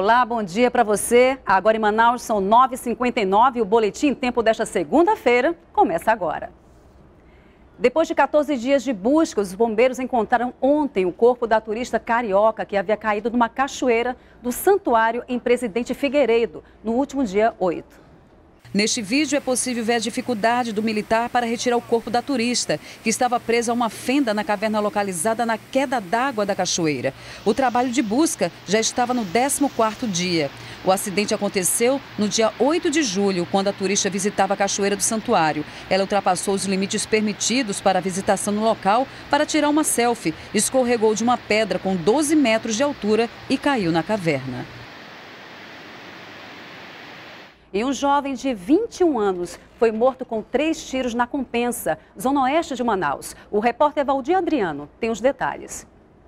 Olá, bom dia para você. Agora em Manaus são 9h59 e o Boletim Tempo desta segunda-feira começa agora. Depois de 14 dias de busca, os bombeiros encontraram ontem o corpo da turista carioca que havia caído numa cachoeira do santuário em Presidente Figueiredo, no último dia 8. Neste vídeo é possível ver a dificuldade do militar para retirar o corpo da turista, que estava presa a uma fenda na caverna localizada na queda d'água da cachoeira. O trabalho de busca já estava no 14º dia. O acidente aconteceu no dia 8 de julho, quando a turista visitava a cachoeira do santuário. Ela ultrapassou os limites permitidos para a visitação no local para tirar uma selfie, escorregou de uma pedra com 12 metros de altura e caiu na caverna. E um jovem de 21 anos foi morto com 3 tiros na Compensa, zona oeste de Manaus. O repórter Valdir Adriano tem os detalhes.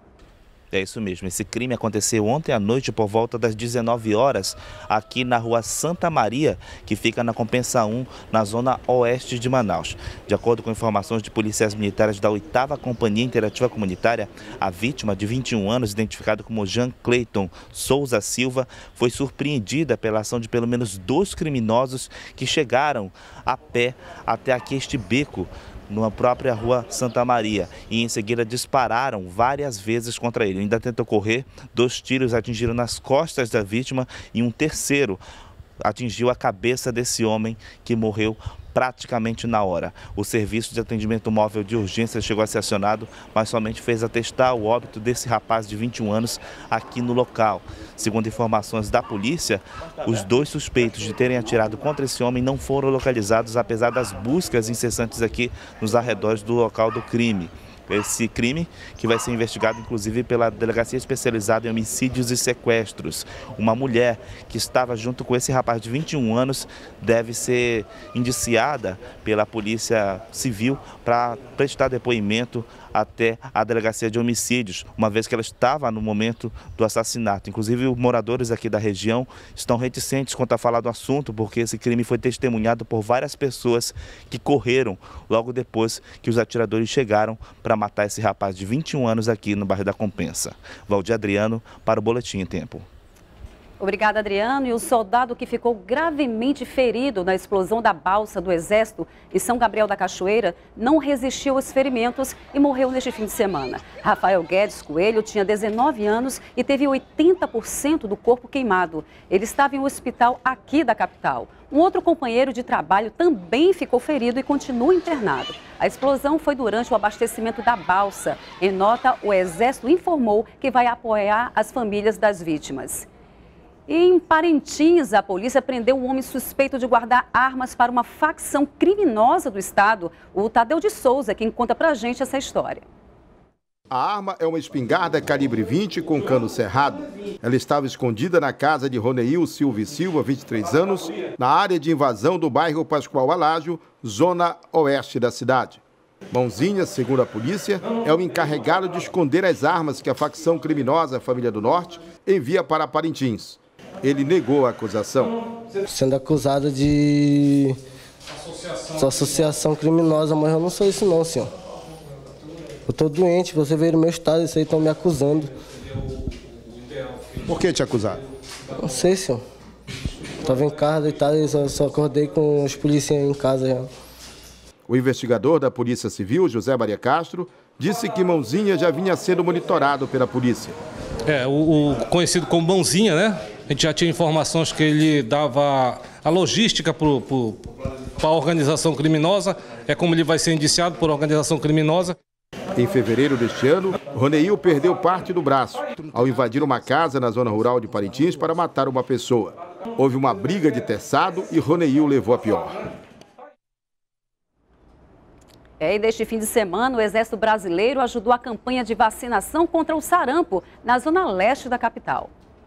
É isso mesmo, esse crime aconteceu ontem à noite por volta das 19 horas aqui na rua Santa Maria, que fica na Compensa 1, na zona oeste de Manaus. De acordo com informações de policiais militares da 8ª Companhia Interativa Comunitária, a vítima de 21 anos, identificada como Jean Cleiton Souza Silva, foi surpreendida pela ação de pelo menos 2 criminosos que chegaram a pé até aqui este beco, na própria rua Santa Maria, e em seguida dispararam várias vezes contra ele. Ainda tentou correr, 2 tiros atingiram nas costas da vítima e um terceiro atingiu a cabeça desse homem, que morreu praticamente na hora. O serviço de atendimento móvel de urgência chegou a ser acionado, mas somente fez atestar o óbito desse rapaz de 21 anos aqui no local. Segundo informações da polícia, os 2 suspeitos de terem atirado contra esse homem não foram localizados, apesar das buscas incessantes aqui nos arredores do local do crime. Esse crime que vai ser investigado inclusive pela Delegacia Especializada em Homicídios e Sequestros. Uma mulher que estava junto com esse rapaz de 21 anos deve ser indiciada pela Polícia Civil para prestar depoimento até a Delegacia de Homicídios, uma vez que ela estava no momento do assassinato. Inclusive, os moradores aqui da região estão reticentes quanto a falar do assunto, porque esse crime foi testemunhado por várias pessoas que correram logo depois que os atiradores chegaram para matar esse rapaz de 21 anos aqui no bairro da Compensa. Valdir Adriano para o Boletim em Tempo. Obrigada, Adriano. E o soldado que ficou gravemente ferido na explosão da balsa do Exército em São Gabriel da Cachoeira não resistiu aos ferimentos e morreu neste fim de semana. Rafael Guedes Coelho tinha 19 anos e teve 80% do corpo queimado. Ele estava em um hospital aqui da capital. Um outro companheiro de trabalho também ficou ferido e continua internado. A explosão foi durante o abastecimento da balsa. Em nota, o Exército informou que vai apoiar as famílias das vítimas. E em Parintins, a polícia prendeu um homem suspeito de guardar armas para uma facção criminosa do estado. O Tadeu de Souza, quem conta pra gente essa história. A arma é uma espingarda calibre 20 com cano cerrado. Ela estava escondida na casa de Roneil Silva e Silva, 23 anos, na área de invasão do bairro Pascoal Alágio, zona oeste da cidade. Mãozinha, segundo a polícia, é o encarregado de esconder as armas que a facção criminosa Família do Norte envia para Parintins. Ele negou a acusação. Sendo acusado de associação criminosa, mas eu não sou isso não, senhor. Eu tô doente, você veio no meu estado, isso aí estão me acusando. Por que te acusaram? Não sei, senhor. Estava em casa deitado e só acordei com os policiais em casa já. O investigador da Polícia Civil, José Maria Castro, disse que Mãozinha já vinha sendo monitorado pela polícia. O conhecido como Mãozinha, né? A gente já tinha informações que ele dava a logística para a organização criminosa. É como ele vai ser indiciado por organização criminosa. Em fevereiro deste ano, Roneil perdeu parte do braço ao invadir uma casa na zona rural de Parintins para matar uma pessoa. Houve uma briga de teçado e Roneil levou a pior. E neste fim de semana, o Exército Brasileiro ajudou a campanha de vacinação contra o sarampo na zona leste da capital.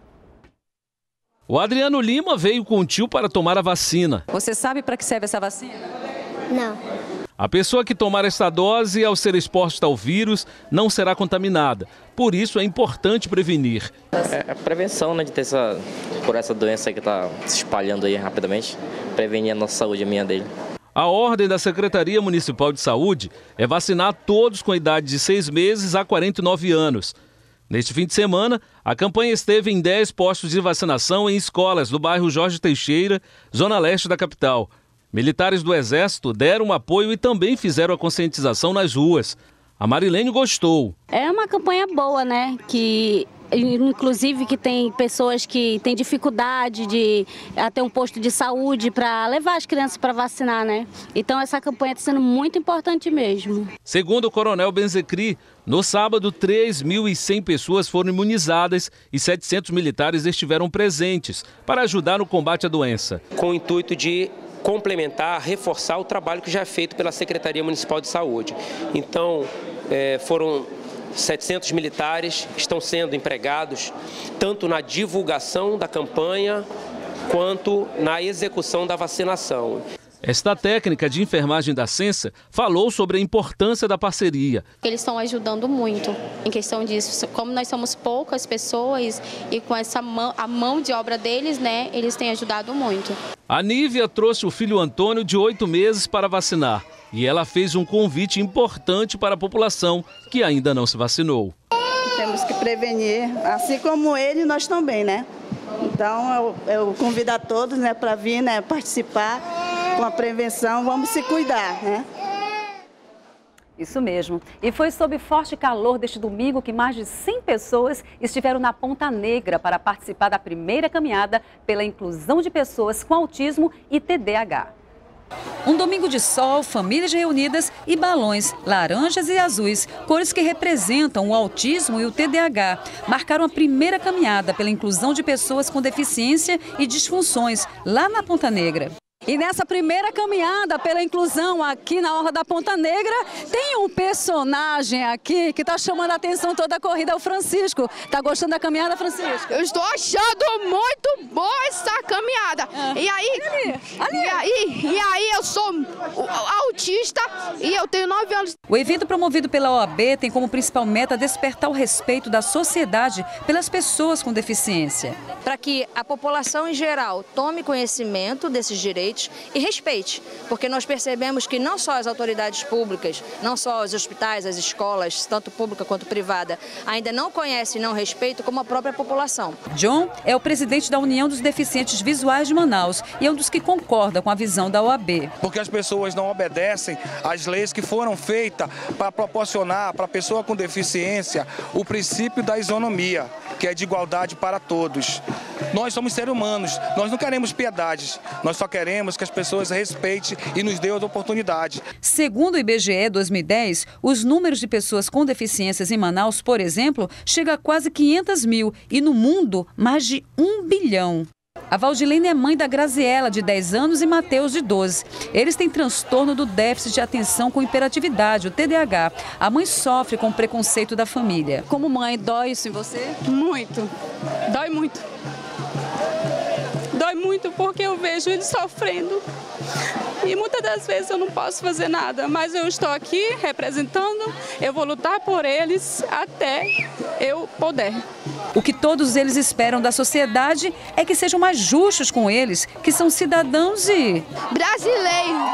O Adriano Lima veio com o tio para tomar a vacina. Você sabe para que serve essa vacina? Não. A pessoa que tomar esta dose, ao ser exposta ao vírus, não será contaminada. Por isso é importante prevenir. É a prevenção, né, de ter por essa doença que está se espalhando aí rapidamente, prevenir a nossa saúde, a minha dele. A ordem da Secretaria Municipal de Saúde é vacinar todos com idade de 6 meses a 49 anos. Neste fim de semana, a campanha esteve em 10 postos de vacinação em escolas do bairro Jorge Teixeira, zona leste da capital. Militares do Exército deram apoio e também fizeram a conscientização nas ruas. A Marilene gostou. É uma campanha boa, né? Inclusive que tem pessoas que têm dificuldade de ter um posto de saúde para levar as crianças para vacinar, né? Então essa campanha está sendo muito importante mesmo. Segundo o coronel Benzecri, no sábado 3.100 pessoas foram imunizadas e 700 militares estiveram presentes para ajudar no combate à doença. Com o intuito de complementar, reforçar o trabalho que já é feito pela Secretaria Municipal de Saúde. Então, foram 700 militares que estão sendo empregados tanto na divulgação da campanha quanto na execução da vacinação. Esta técnica de enfermagem da Sensa falou sobre a importância da parceria. Eles estão ajudando muito em questão disso. Como nós somos poucas pessoas e com a mão de obra deles, né, eles têm ajudado muito. A Nívia trouxe o filho Antônio de 8 meses para vacinar. E ela fez um convite importante para a população que ainda não se vacinou. Temos que prevenir, assim como ele, nós também, né? Então eu convido a todos, né, para vir, né, participar com a prevenção, vamos se cuidar, né? Isso mesmo. E foi sob forte calor deste domingo que mais de 100 pessoas estiveram na Ponta Negra para participar da primeira caminhada pela inclusão de pessoas com autismo e TDAH. Um domingo de sol, famílias reunidas e balões laranjas e azuis, cores que representam o autismo e o TDAH, marcaram a primeira caminhada pela inclusão de pessoas com deficiência e disfunções lá na Ponta Negra. E nessa primeira caminhada pela inclusão aqui na Orla da Ponta Negra, tem um personagem aqui que está chamando a atenção toda a corrida, é o Francisco. Tá gostando da caminhada, Francisco? Eu estou achando muito boa essa caminhada. E aí eu sou autista e eu tenho 9 anos. O evento promovido pela OAB tem como principal meta despertar o respeito da sociedade pelas pessoas com deficiência. Para que a população em geral tome conhecimento desses direitos e respeite, porque nós percebemos que não só as autoridades públicas, não só os hospitais, as escolas, tanto pública quanto privada, ainda não conhecem e não respeitam, como a própria população. John é o presidente da União dos Deficientes Visuais de Manaus e é um dos que concorda com a visão da OAB. Porque as pessoas não obedecem às leis que foram feitas para proporcionar para a pessoa com deficiência o princípio da isonomia, que é de igualdade para todos. Nós somos seres humanos, nós não queremos piedades, nós só queremos que as pessoas respeitem e nos dêem as oportunidades. Segundo o IBGE 2010, os números de pessoas com deficiências em Manaus, por exemplo, chega a quase 500 mil e no mundo mais de 1 bilhão. A Valdilene é mãe da Graziela, de 10 anos, e Mateus, de 12. Eles têm transtorno do déficit de atenção com hiperatividade, o TDAH. A mãe sofre com o preconceito da família. Como mãe, dói isso em você? Muito. Dói muito. Dói muito porque eu vejo eles sofrendo. E muitas das vezes eu não posso fazer nada, mas eu estou aqui representando, eu vou lutar por eles até eu poder. O que todos eles esperam da sociedade é que sejam mais justos com eles, que são cidadãos e brasileiros.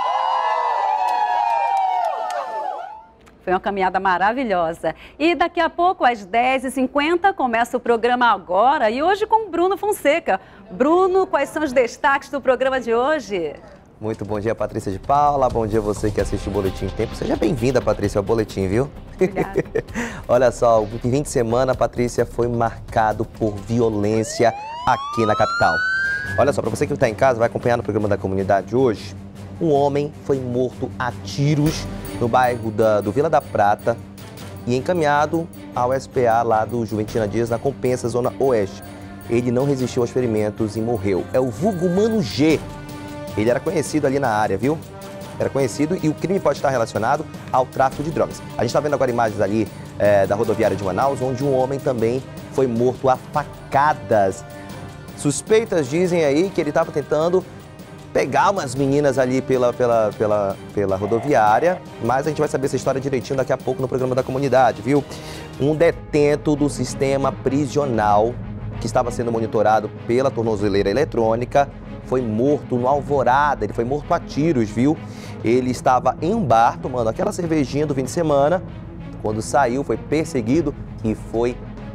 Foi uma caminhada maravilhosa. E daqui a pouco, às 10h50, começa o programa Agora e hoje com Bruno Fonseca. Bruno, quais são os destaques do programa de hoje? Muito bom dia, Patrícia de Paula. Bom dia você que assiste o Boletim Tempo. Seja bem-vinda, Patrícia, ao Boletim, viu? Obrigada. Olha só, o fim de semana, Patrícia, foi marcado por violência aqui na capital. Olha só, para você que está em casa, vai acompanhar no programa da comunidade hoje, um homem foi morto a tiros no bairro do Vila da Prata e encaminhado ao SPA lá do Juventina Dias, na Compensa, Zona Oeste. Ele não resistiu aos ferimentos e morreu. É o vulgo Mano G. Ele era conhecido ali na área, viu? Era conhecido e o crime pode estar relacionado ao tráfico de drogas. A gente está vendo agora imagens ali da rodoviária de Manaus, onde um homem também foi morto a facadas. Suspeitas dizem aí que ele estava tentando pegar umas meninas ali pela rodoviária, mas a gente vai saber essa história direitinho daqui a pouco no programa da comunidade, viu? Um detento do sistema prisional que estava sendo monitorado pela tornozeleira eletrônica foi morto no Alvorada, ele foi morto a tiros, viu? Ele estava em um bar tomando aquela cervejinha do fim de semana, quando saiu foi perseguido e foi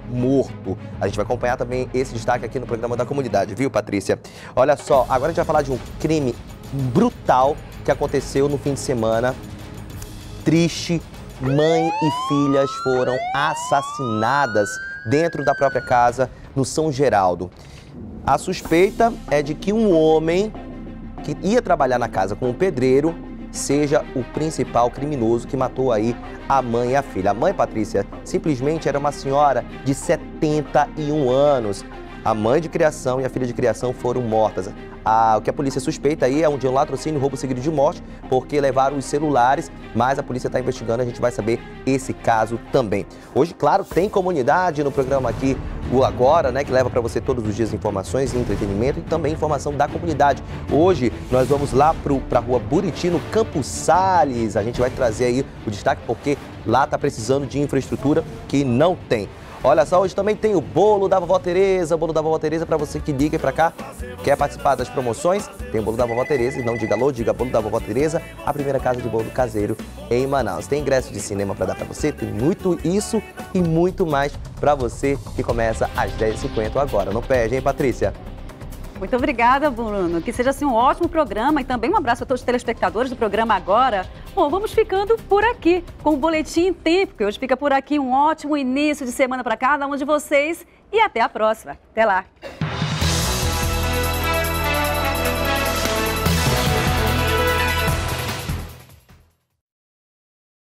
morto. A gente vai acompanhar também esse destaque aqui no programa da comunidade, viu, Patrícia? Olha só, agora a gente vai falar de um crime brutal que aconteceu no fim de semana. Triste, mãe e filhas foram assassinadas dentro da própria casa no São Geraldo. A suspeita é de que um homem que ia trabalhar na casa com um pedreiro seja o principal criminoso que matou aí a mãe e a filha. A mãe, Patrícia, simplesmente era uma senhora de 71 anos. A mãe de criação e a filha de criação foram mortas. O que a polícia suspeita aí é de um latrocínio, roubo seguido de morte, porque levaram os celulares, mas a polícia está investigando, a gente vai saber esse caso também. Hoje, claro, tem comunidade no programa aqui, o Agora, né, que leva para você todos os dias informações e entretenimento e também informação da comunidade. Hoje, nós vamos lá para a rua Buriti, no Campos Sales. A gente vai trazer aí o destaque, porque lá está precisando de infraestrutura que não tem. Olha só, hoje também tem o bolo da Vovó Tereza. O bolo da Vovó Tereza para você que liga para cá, quer participar das promoções, tem o bolo da Vovó Tereza. E não diga alô, diga bolo da Vovó Tereza, a primeira casa de bolo caseiro em Manaus. Tem ingresso de cinema para dar para você, tem muito isso e muito mais para você, que começa às 10h50 agora. Não perde, hein, Patrícia? Muito obrigada, Bruno. Que seja assim um ótimo programa e também um abraço a todos os telespectadores do programa Agora. Bom, vamos ficando por aqui com o Boletim em Tempo, que hoje fica por aqui. Um ótimo início de semana para cada um de vocês e até a próxima. Até lá.